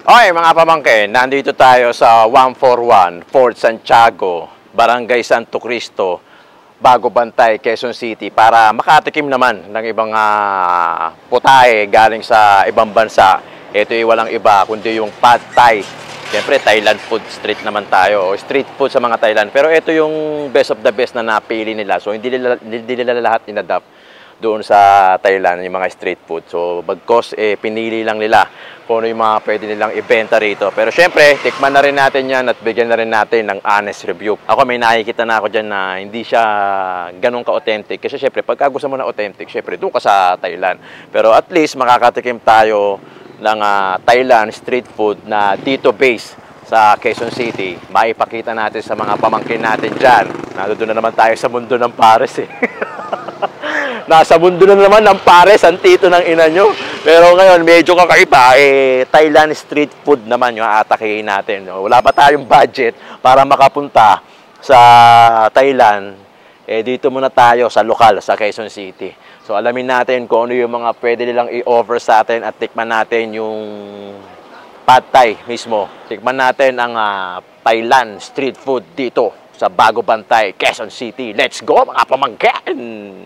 Okay mga pamangkin, nandito tayo sa 141 Fort Santiago, Barangay Santo Cristo, Bago Bantay, Quezon City para makatikim naman ng ibang putahe galing sa ibang bansa. Ito ay walang iba kundi yung Pad Thai. Siyempre Thailand food street naman tayo, o street food sa mga Thailand. Pero ito yung best of the best na napili nila. So hindi nila lahat inadapt doon sa Thailand, yung mga street food. So, bagkos, pinili lang nila kung ano yung mga pwede nilang ibenta rito. Pero syempre, tikman na rin natin yan at bigyan na rin natin ng honest review. Ako, may nakikita na ako dyan na hindi siya ganun ka-authentic. Kasi syempre, pagka gusto mo na authentic, syempre, doon ka sa Thailand. Pero at least, makakatikim tayo ng Thailand street food na dito base sa Quezon City. Maipakita natin sa mga pamangkin natin dyan. Doon na naman tayo sa mundo ng pares eh. Nasa mundo na naman ng pares, ang tito ng ina nyo. Pero ngayon, medyo kakaiba. Thailand street food naman yung aatakihin natin. Wala pa tayong budget para makapunta sa Thailand. Dito muna tayo sa lokal, sa Quezon City. So, alamin natin kung ano yung mga pwede nilang i-offer sa atin at tikman natin yung Pad Thai mismo. Tikman natin ang Thailand street food dito sa Bago Bantay, Quezon City. Let's go mga pamangkin!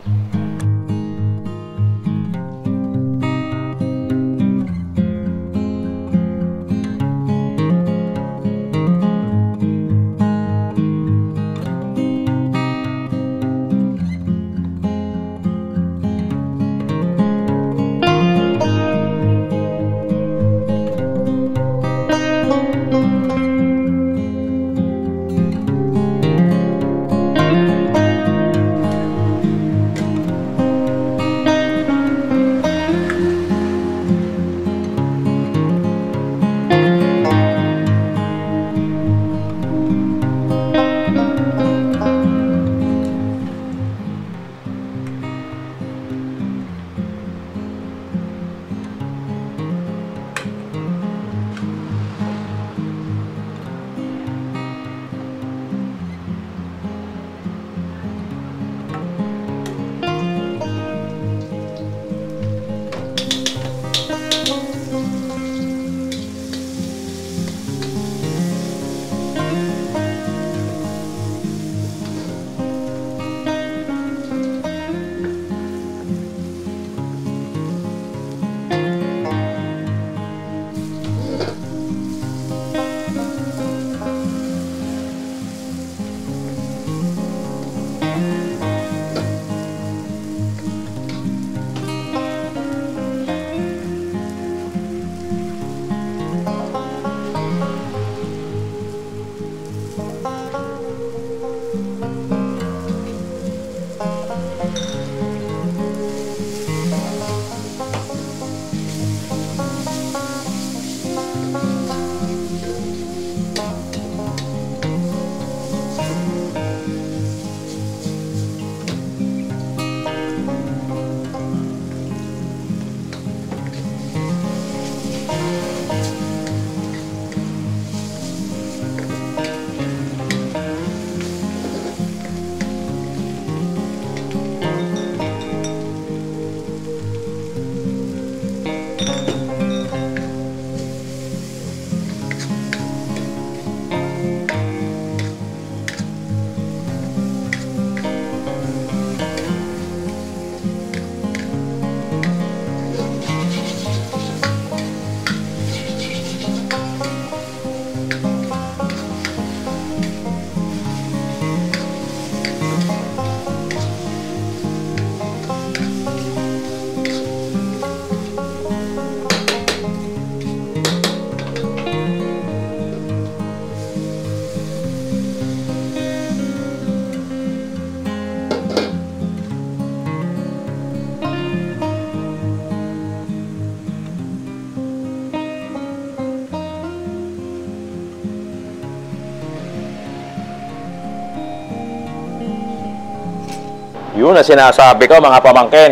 Yun na sinasabi ko mga pamangkin.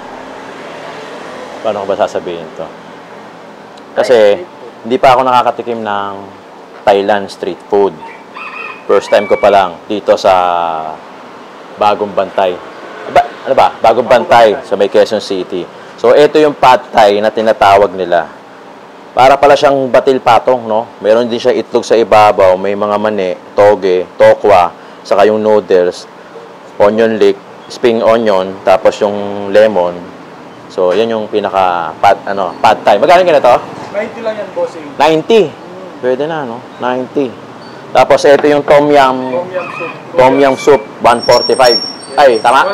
Paano ko ba sasabihin to? Kasi hindi pa ako nakakatikim ng Thailand street food. First time ko pa lang dito sa Bagong Bantay. Ano ba? Bagong Bantay sa may Quezon City. So ito yung Pad Thai na tinatawag nila. Para pala siyang batil patong, no? Meron din siya itlog sa ibabaw, may mga mani, toge, tokwa, saka yung noodles, onion leek, spring onion, tapos yung lemon. So, yan yung pinaka pad thai. Magkano ganito? 90 lang yan, bossing. 90. Pwede na, no? 90. Tapos ito yung tom yum soup, 145. Ay, tama?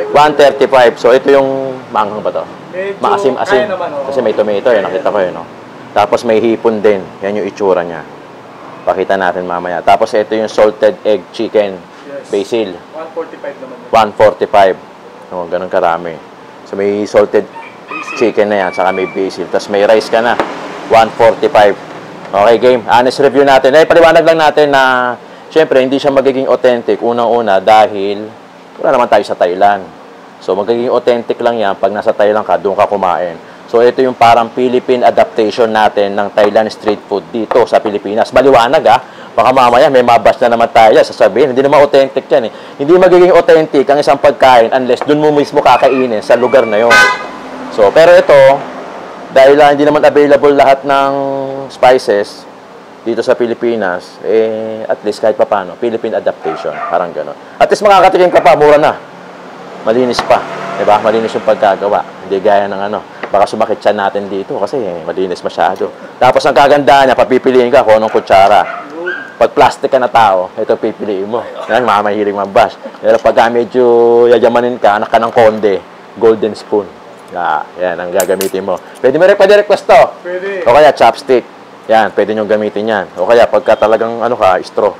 135. So, ito yung maanghang ba to? Maasim-asim. Kasi may tomato, yan. Nakita ko yun, no? Tapos may hipon din. Yan yung itsura niya. Pakita natin mamaya. Tapos ito yung salted egg chicken. Basil. 145 naman. 145. No, ganun karami. So may salted chicken na yan. Saka may basil. Tapos may rice ka na. 145. Okay, game. Honest review natin. Paliwanag lang natin na syempre, hindi siya magiging authentic. Unang-una dahil wala naman tayo sa Thailand. So magiging authentic lang yan pag nasa Thailand ka, doon ka kumain. So, ito yung parang Philippine adaptation natin ng Thailand street food dito sa Pilipinas. Maliwanag, Baka mamaya may mabas na naman tayo. Sasabihin, hindi naman authentic yan, Hindi magiging authentic ang isang pagkain unless dun mo mismo kakainin sa lugar na yon. So, pero ito, dahil hindi naman available lahat ng spices dito sa Pilipinas, at least kahit papano, Philippine adaptation. Parang gano'n. At least makakatikim ka pa, mura na. Malinis pa. Diba? Malinis yung pagkagawa. Hindi gaya ng baka sumakit siya natin dito kasi malinis masyado. Tapos ang kagandahan niya, papipiliin ka kung anong kutsara. Pag plastic ka na tao, ito pipiliin mo. Yan, mamahiling mambash. Pero pag medyo yayamanin ka, anak ka ng konde, golden spoon. Yan ang gagamitin mo. Pwede request to. Pwede. O kaya chopstick. Yan, pwede nyo gamitin yan. O kaya pagka talagang straw.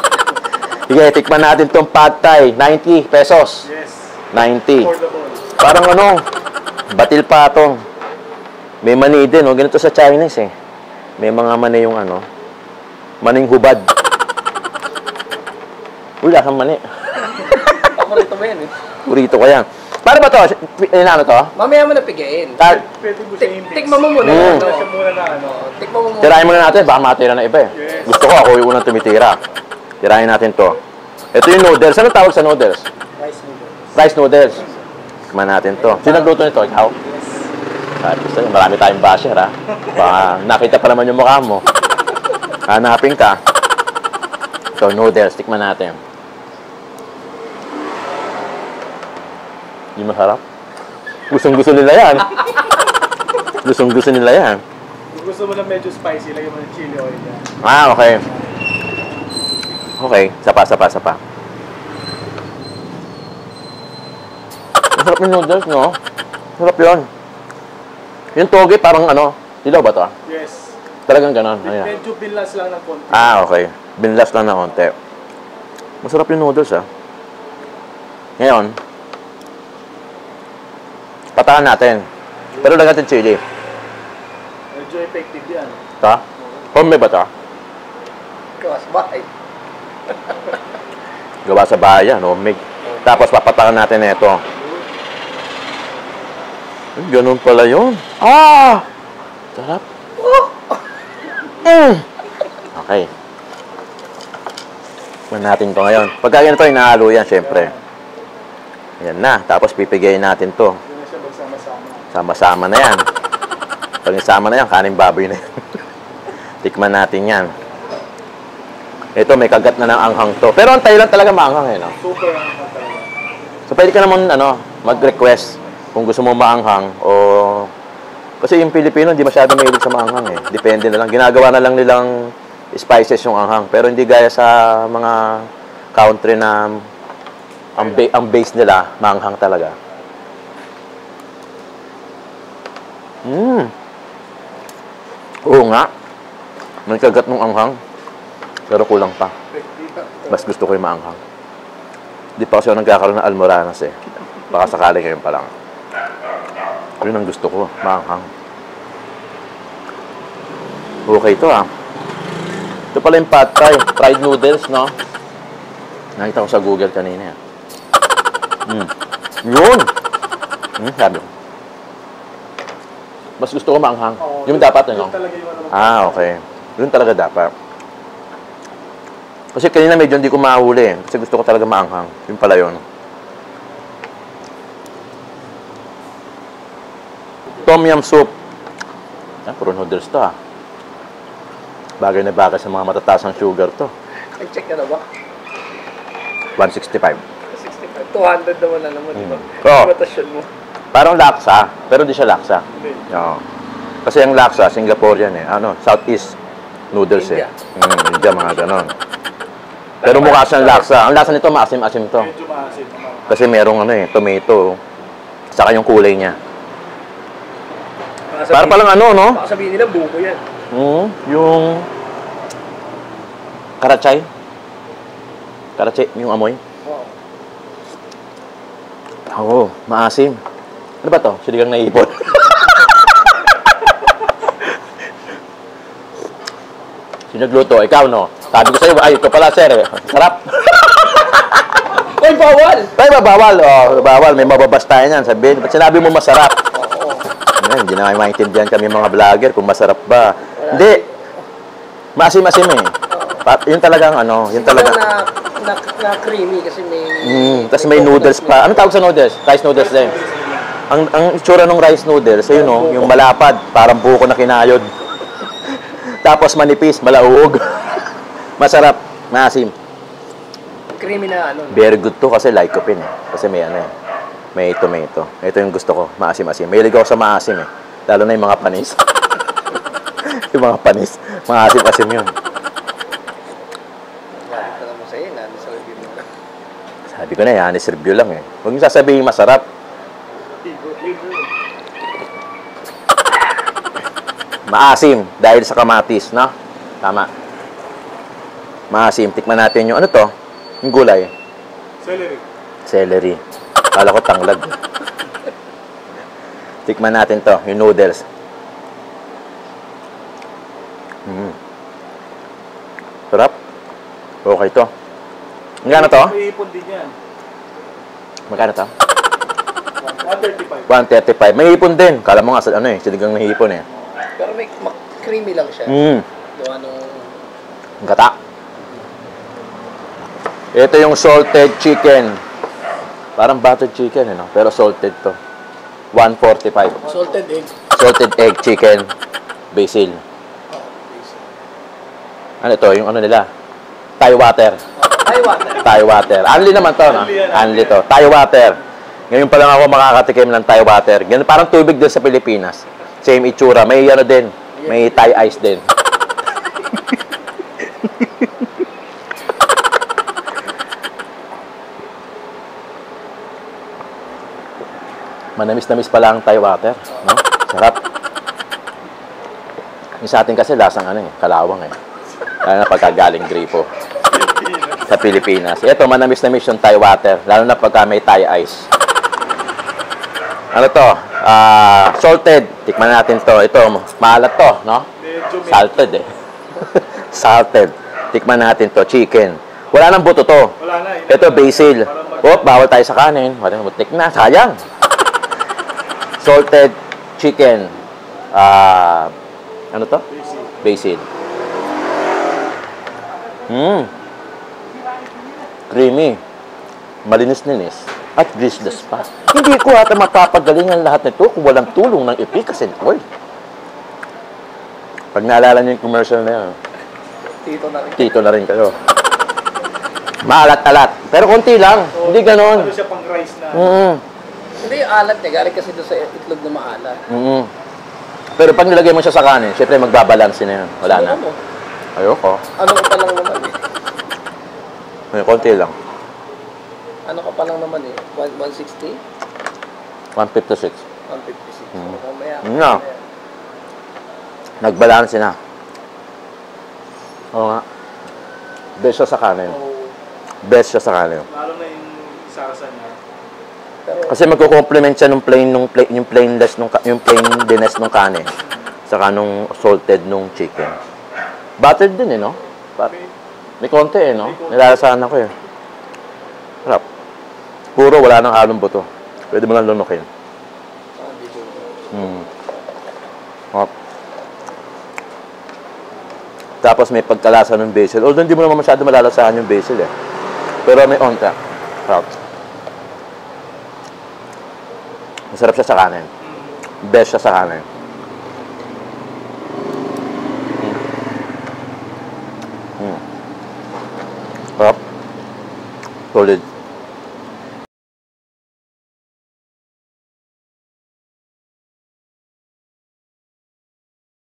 Sige, tikman natin tong pad thai. 90 pesos. Yes. 90. Affordable. Parang batil patong. May mani din, ganito sa Chinese May mga mani yung maning hubad. Uy, lasang mani. Paborito mo yan Burrito ko yan. Paano ba to? To? Mamaya mo na pigain. Pwede mo siya i-mix. Tikman mo muna. Siya muna na Tikman mo muna. Tirahin muna natin, baka matira na iba Yes. Gusto ko, ako yung unang tumitira. Tirahin natin to. Ito yung noodles. Ano tawag sa noodles? Rice noodles. Rice noodles. Tikman natin to. Sino nagluto nito? Ikaw? Yes. Marami tayong basher, Baka nakita pa naman yung mukha mo. Hanapin ka. So, noodles. Tikman natin. Hindi masarap. Gustong-gusto nila yan. Gustong-gusto nila yan. Kung gusto mo na medyo spicy, lagyan mo ng chili oil yan. Okay. Okay. Sapa. Masarap yung noodles, no? Masarap yun. Yung toge, parang dilaw ba to? Yes. Talagang ganon. Ayan. Medyo binlas lang ng konti. Okay. Binlas lang na konti. Masarap yung noodles, Ngayon, patakan natin. Pero lagyan natin chili. Medyo effective yan. Ta? Homemade ba ta? Kawas bahay. Gawa sa bahay yan, homemade. Tapos papatakan natin ito. Ganun pala yun. Sarap. Okay. Tikman natin to ngayon. Pagka ganito, inahalo yan, syempre. Ayan na. Tapos pipigayin natin to. Doon na siya magsama-sama. Sama-sama na yan. Pag isama na yan, kanin baboy na yan. Tikman natin yan. Ito, may kagat na ng anghang to. Pero ang Thailand talaga maanghang, no? Super ang talaga. So, pwede ka naman, mag-request kung gusto mo maanghang o... Kasi yung Pilipino, hindi masyado mahilig sa maanghang, Depende na lang. Ginagawa na lang nilang spices yung anghang. Pero hindi gaya sa mga country na ang base nila, maanghang talaga. Oo nga. May kagat ng anghang. Pero kulang pa. Mas gusto ko yung maanghang. Di pa kasi ako nagkakaroon ng almoranas, Baka sakali ngayon pa lang. Yun ang gusto ko, maanghang. Okay ito, Ito pala yung pad thai. Fried noodles, no? Nakita ko sa Google kanina, Yun! Sabi ko. Mas gusto ko maanghang. Yung dapat, Yun talaga yung okay. Yun talaga dapat. Kasi kanina medyo hindi ko mahuli, Kasi gusto ko talaga maanghang. Yun pala yun. Tom yum soup. Puro noodles to, Bagay na bagay sa mga matataas ang sugar to. Nag-check ka na ba? 165. 65. 200 naman na naman, di ba? Oo. Rotasyon mo. Parang laksa, pero di siya laksa. Hindi. Oo. Kasi ang laksa, Singaporean eh. Ano, Southeast noodles India. India, mga ganon. Pero mukha siyang laksa. Ang lasa nito, maasim-asim to. Medyo maasim. Kasi merong ano eh, tomato. Saka yung kulay niya. Para palang ano, no? Baka sabihin nila, buko yan. Yung karachay. Karachay, yung amoy. Oo. Oo, maasim. Ano ba to? Sinigang na ipon. Sinagluto, ikaw no? Sabi ko sa'yo, ay, ito pala sir eh. Sarap. Uy, bawal! Ay, bawal. Oh, bawal. May mababas tayo niyan. Sabihin, ba't sinabi mo masarap? Oo. Hindi na kayo maintindihan kami mga vlogger kung masarap ba. Hindi. Maasim-asim eh. Yun talagang ano, yun talaga. Na creamy kasi may... Tapos may noodles pa. Ano tawag sa noodles? Rice noodles din. Ang itsura ng rice noodles, ayun no, yung malapad, parang buko na kinayod. Tapos manipis, malauog. Masarap, maasim. Creamy na ano. Very good to kasi lycopene eh. Kasi may ano eh. May tomato. Ito yung gusto ko, maasim-asim. Mahilig ako sa maasim eh. Lalo na yung mga panis. Yung mga panis, maasim-asim yun. Ito naman sa'yo, nani sa review mo. Sabi ko na yan, is-review lang eh. Huwag niyo sasabihin masarap. Maasim dahil sa kamatis, no? Tama. Maasim. Tikman natin yung ano to? Yung gulay. Celery. Celery. Kala ko tanglad. Tikman natin to, yung noodles. Sarap. Okay to. Magkano to? May ipon din yan. Magkano to? 135. 135. May hipon din. Kala mo nga sa ano eh, sinigang na hipon eh. Pero may creamy lang siya. Gawa nung... Ang gata. Ito yung salted chicken. Parang buttered chicken eh, no? Pero salted to. 145. Salted egg. Salted egg chicken. Basil. Ano to? Yung ano nila? Thai water. Thai water. Thai water. Anli naman to, no? Anli to. Thai water. Ngayon pa lang ako makakatikim ng Thai water. Ganun, parang tubig din sa Pilipinas. Same itsura. May ano din. May Thai ice din. Manamis-namis pala ang Thai water. No? Sarap. Yung sa atin kasi lasang ano eh, kalawang eh. Lalo na pagkagaling gripo. Sa Pilipinas. Ito, manamis-namis yung Thai water. Lalo na pagka may Thai ice. Ano to? Salted. Tikman natin to. Ito, maalat to, no? Salted eh. Salted. Tikman natin to. Chicken. Wala nang buto to. Wala na. Ito, basil. Oh, bawal tayo sa kanin. Wala nang butik na. Sayang. Salted chicken. Ano to? Basil. Creamy. Malinis-linis. At greaseless pa. Hindi ko ata mapapagaling ang lahat nito kung walang tulong ng efficacy oil. Pag naalala niyo yung commercial na yan, tito na rin kayo. Maalat-alat. Pero konti lang. Hindi ganon. Ano siya pang rice na? Hindi yung alat niya. Galing kasi doon sa itlog na maalat. Pero pag nilagay mo siya sa kanin, syempre magbabalansin na yan. Wala na. Ano mo? Ayoko. Ano ka pa lang naman eh. May konti lang. Ano ka pa lang naman eh. 160? 156. 156. Mamaya. No. Nagbalansin na. Oo nga. Best siya sa kanin. Best siya sa kanin. Lalo na yung sarasa niya. Pero, Kasi magko-complement siya yung plainness nung kanin. Saka nung salted nung chicken. Buttered din eh, no? May konti eh, no? Nilalasahan ako eh. Sarap. Puro wala nang halong buto. Pwede mo lang lunukin. dito. Hop. Tapos may pagkalasa ng basil. Although hindi mo naman masyado malalasahan yung basil eh. Pero may onta. Sarap. Masarap siya sa kanin. Best siya sa kanin. Sarap.